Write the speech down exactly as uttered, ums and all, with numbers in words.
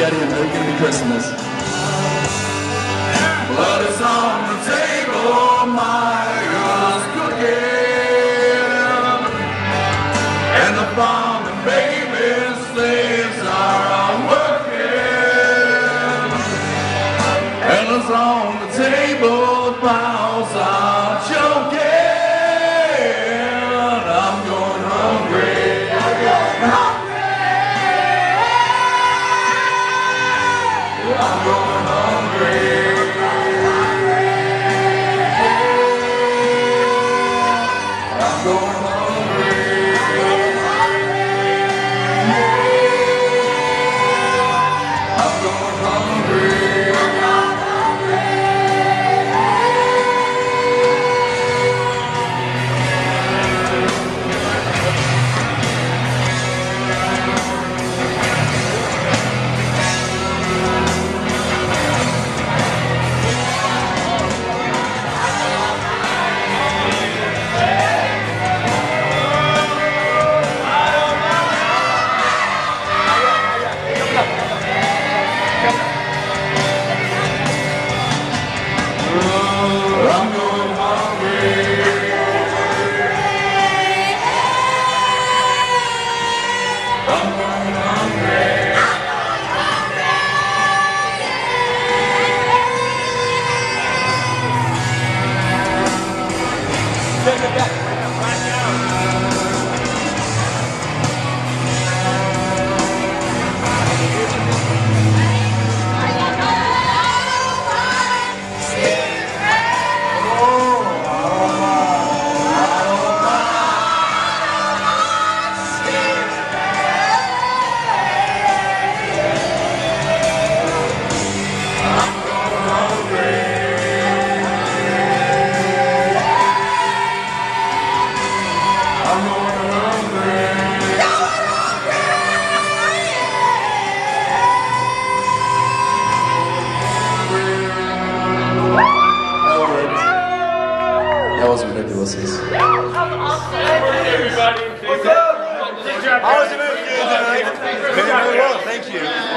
spaghetti and we're gonna be Christmas. Blood is on the table, my girl's cooking, and the farm and baby slaves are working, and it's on the table, the fowls are choking. I'm going hungry, I'm going hungry, I'm going hungry. That was ridiculous. Everybody. What's up? How was the movie? Very well, thank you.